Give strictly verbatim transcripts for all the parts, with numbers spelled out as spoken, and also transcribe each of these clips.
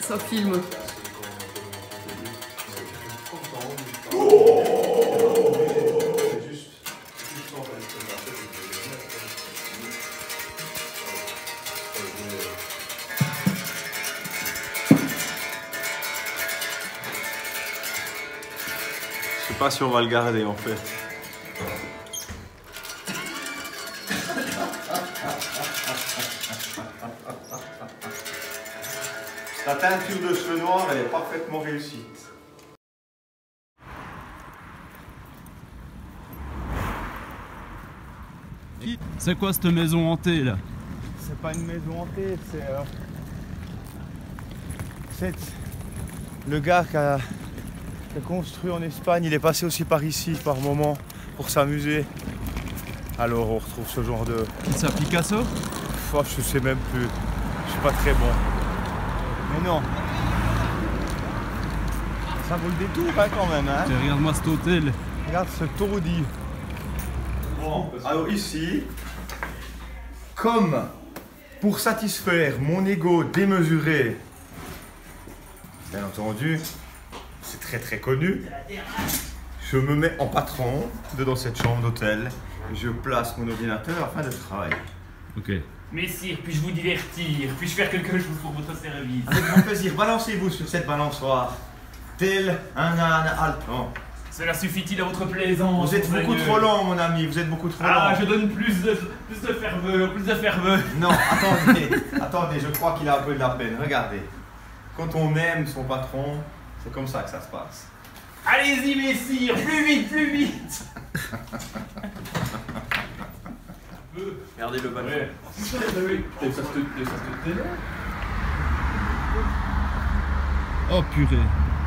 Ça filme. Je sais pas si on va le garder en fait. La teinture de cheveux noirs, elle est parfaitement réussie. C'est quoi cette maison hantée là? C'est pas une maison hantée, c'est... Euh... C'est le gars qui a... qui a construit en Espagne, il est passé aussi par ici par moment pour s'amuser. Alors on retrouve ce genre de... C'est Picasso? Oh, je sais même plus, je suis pas très bon. Mais non. Ça vaut le détour hein, quand même. Hein. Regarde-moi cet hôtel. Regarde ce taudis. Bon, alors ici, comme pour satisfaire mon ego démesuré, bien entendu, c'est très très connu, je me mets en patron de dans cette chambre d'hôtel. Je place mon ordinateur afin de travailler. Ok. Messire, puis-je vous divertir? Puis-je faire quelque chose pour votre service? Avec grand plaisir, balancez-vous sur cette balançoire, tel un âne haletant. Cela suffit-il à votre plaisance? Vous êtes beaucoup trop lent, mon ami, vous êtes beaucoup trop lent. Ah, je donne plus de, plus de ferveur, plus de ferveur. Non, attendez, attendez, je crois qu'il a un peu de la peine. Regardez, quand on aime son patron, c'est comme ça que ça se passe. Allez-y, messire, plus vite, plus vite. Regardez le ballon. Ouais. Ça se te Oh purée.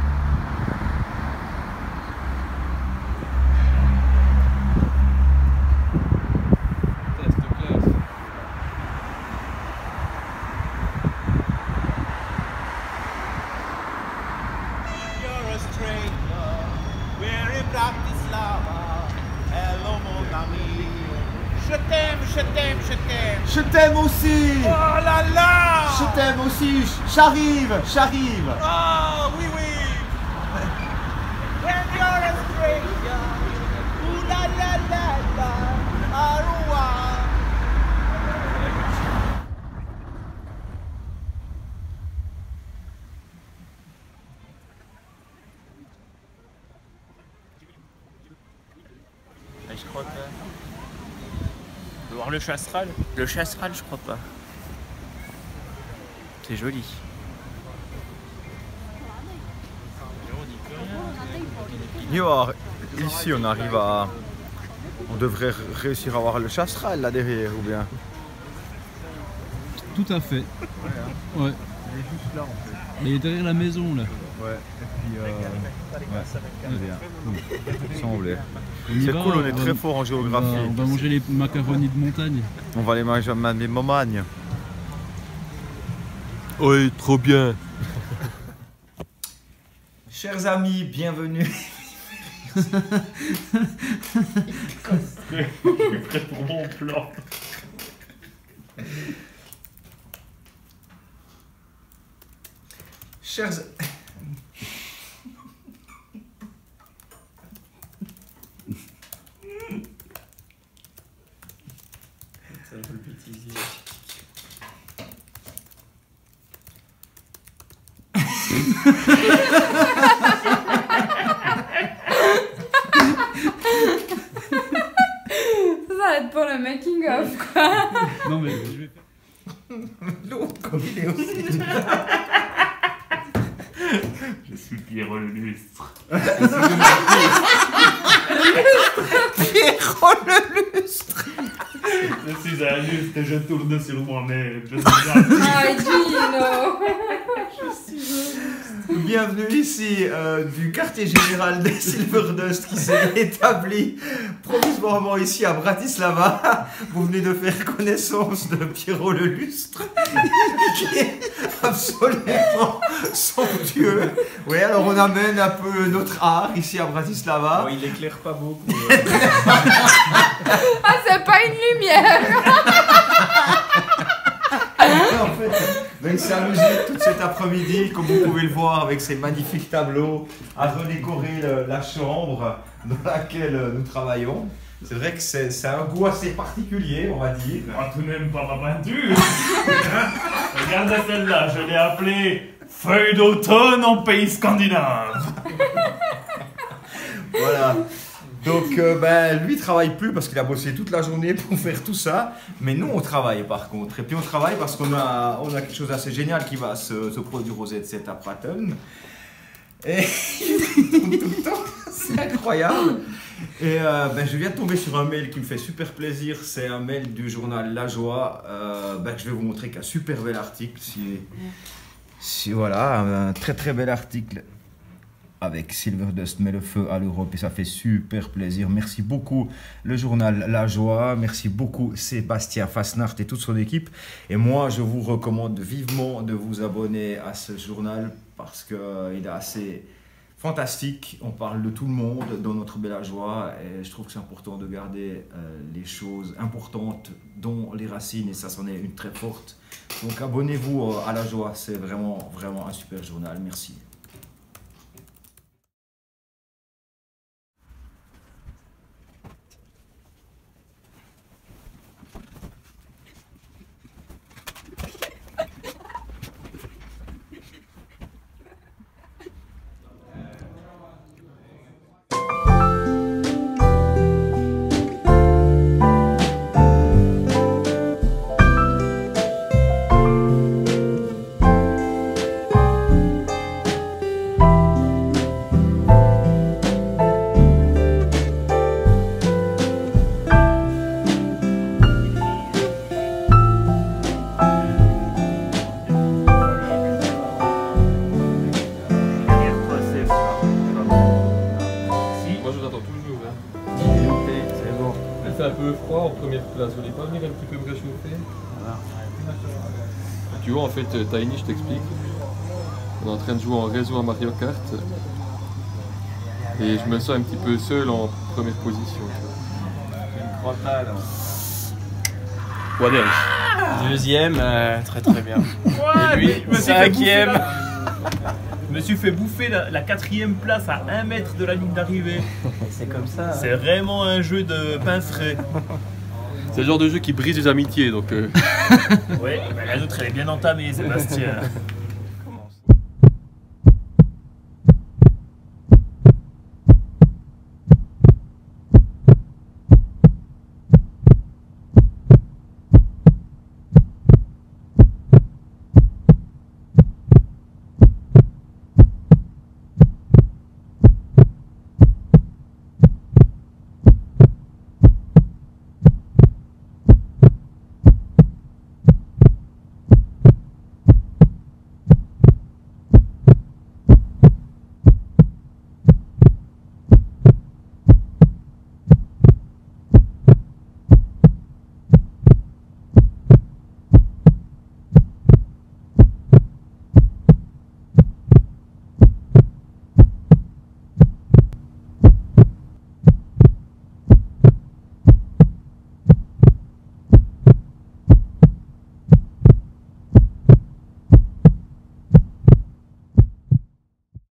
Je t'aime, je t'aime, je t'aime. Je t'aime aussi. Oh là là. Je t'aime aussi. J'arrive, j'arrive. Oh oui, oui. When you're a stranger. Ooh la la la la. Aroua. Je crois pas. On va voir le chastral. Le chastral, je crois pas. C'est joli. Alors, ici on arrive à... On devrait réussir à voir le chastral là derrière ou bien? Tout à fait. Ouais. Il est juste là en fait. Il est derrière la maison là. Ouais, et puis euh... ouais, bien. Il semblait. On y C'est va, cool, on est va- très fort en On géographie. va, on va manger les macaronis de montagne. On va aller manger des momagnes. Oui, trop bien. Chers amis, bienvenue. Prêt pour mon plan. Chers... Ça va le bêtisier. Ça va être pour le making of quoi. Non mais je vais faire. L'autre, comme il est aussi. Je suis Pierrot le lustre. Pierrot le lustre. Je suis un lustre et je tourne sur moi-même. Je suis un Ay, Gino. Bienvenue ici euh, du quartier général des Silverdust qui s'est établi provisoirement ici à Bratislava. Vous venez de faire connaissance de Pierrot le lustre qui est absolument somptueux. Oui, alors on amène un peu notre art ici à Bratislava. il éclaire pas beaucoup. Ah, c'est pas une lumière. En fait, Mais il s'est amusé tout cet après-midi, comme vous pouvez le voir, avec ces magnifiques tableaux, à redécorer le- la chambre dans laquelle euh, nous travaillons. C'est vrai que c'est c'est un goût assez particulier, on va dire. Ah, tu n'aimes pas ma peinture. Regardez celle-là, je l'ai appelée Feuille d'automne en pays scandinave. Voilà. Donc, euh, ben, lui, il travaille plus parce qu'il a bossé toute la journée pour faire tout ça. Mais nous, on travaille par contre. Et puis, on travaille parce qu'on a, on a quelque chose d'assez génial qui va se, se produire au Z sept à Pratten. Et tout le temps, c'est incroyable. Et euh, ben, je viens de tomber sur un mail qui me fait super plaisir. C'est un mail du journal La Joie. Euh, ben, je vais vous montrer qu'un super bel article. Si, si, voilà, un très très bel article. Avec Silverdust met le feu à l'Europe et ça fait super plaisir. Merci beaucoup le journal La Joie, merci beaucoup Sébastien Fasnacht et toute son équipe. Et moi, je vous recommande vivement de vous abonner à ce journal parce qu'il est assez fantastique. On parle de tout le monde dans notre belle joie et je trouve que c'est important de garder euh, les choses importantes dont les racines et ça, c'en est une très forte. Donc abonnez-vous à La Joie, c'est vraiment, vraiment un super journal. Merci. C'est un peu froid en première classe, vous voulez pas venir un petit peu me réchauffer? Tu vois, en fait, Tiny, je t'explique. On est en train de jouer en réseau à Mario Kart. Et je me sens un petit peu seul en première position. Une crotta là. What else? Deuxième, euh, très très bien. Ouais, Et lui, je me suis fait cinquième. bouffer la- Je me suis fait bouffer la, la quatrième place à un mètre de la ligne d'arrivée. C'est comme ça. C'est vraiment un jeu de pincerai. C'est le genre de jeu qui brise les amitiés, donc... Euh... Ouais, bah la nôtre elle est bien entamée, Sébastien.